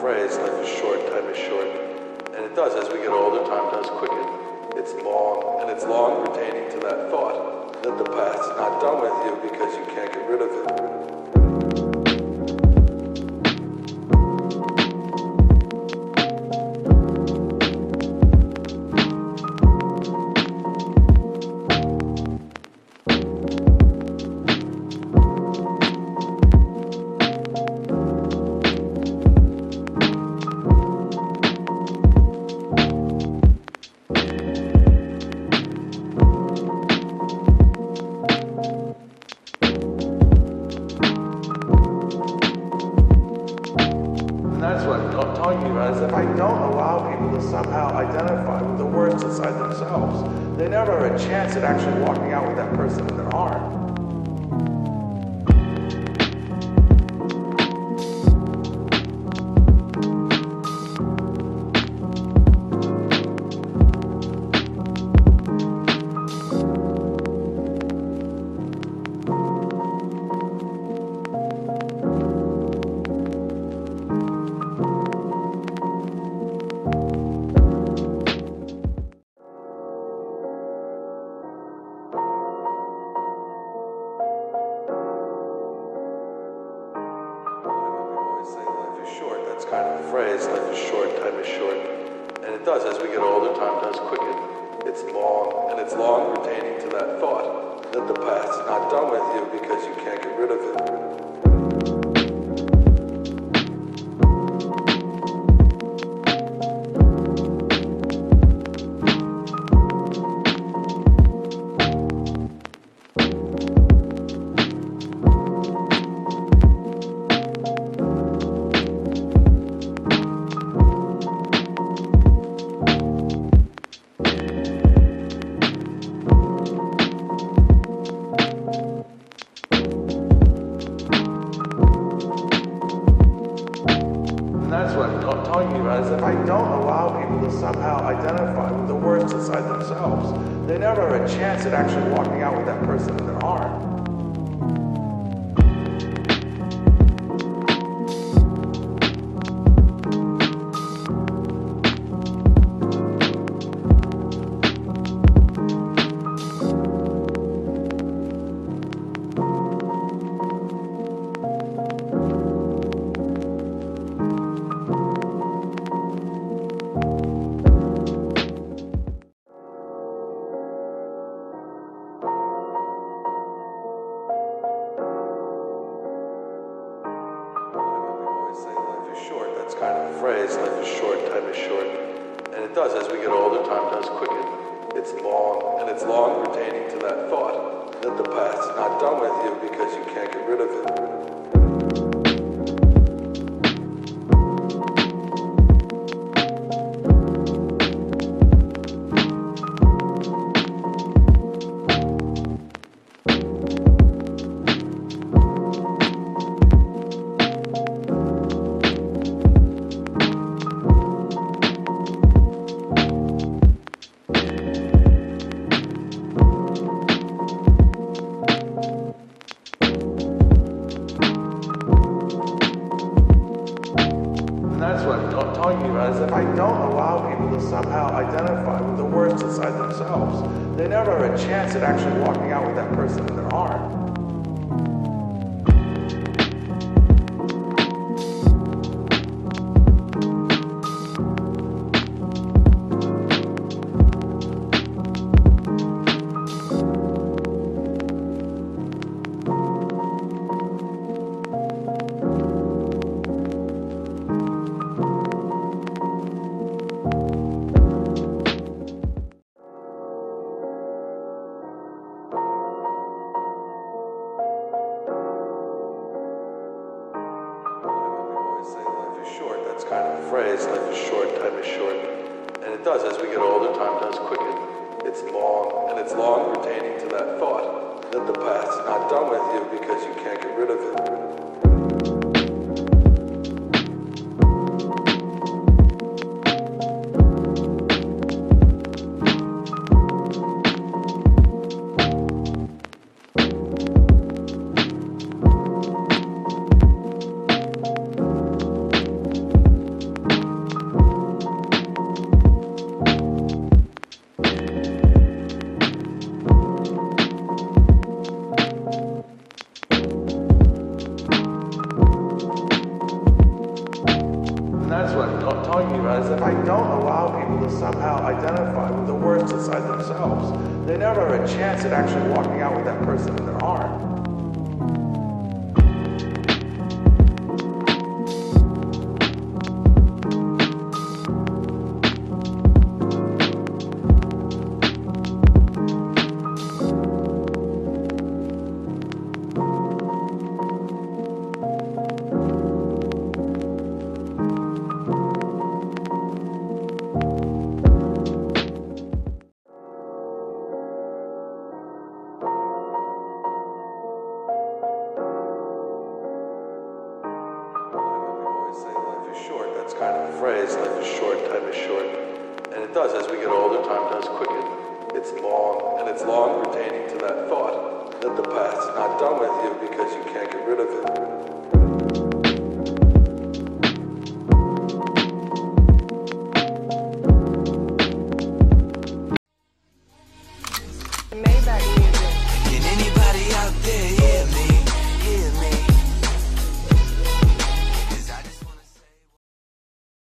phrase, life is short, time is short. And it does, as we get older, time does quicken. It's long, and it's long pertaining to that thought that the past's not done with you because you can't get rid of it. That's what I'm talking about, is if I don't allow people to somehow identify with the worst inside themselves, they never have a chance at actually walking out with that person in their arms. That's kind of the phrase, life is short, time is short. And it does, as we get older, time does quicken. It's long, and it's long pertaining to that thought that the past's not done with you because you can't get rid of it. That's what I'm talking about, is if I don't allow people to somehow identify with the worst inside themselves, they never have a chance at actually walking out with that person in their arms. That's kind of the phrase, life is short, time is short. And it does, as we get older, time does quicken. It's long, and it's long pertaining to that thought that the past's not done with you because you can't get rid of it. That's what I'm talking about, is if I don't allow people to somehow identify with the worst inside themselves, they never have a chance at actually walking out with that person in their arms. That's kind of the phrase, life is short, time is short. And it does, as we get older, time does quicken. It's long, and it's long pertaining to that thought that the past's not done with you because you can't get rid of it. identify with the worst inside themselves. They never have a chance at actually walking out with that person in their arms. That's kind of a phrase, life is short, time is short. And it does, as we get older, time does quicken. It's long, and it's long pertaining to that thought that the past is not done with you because you can't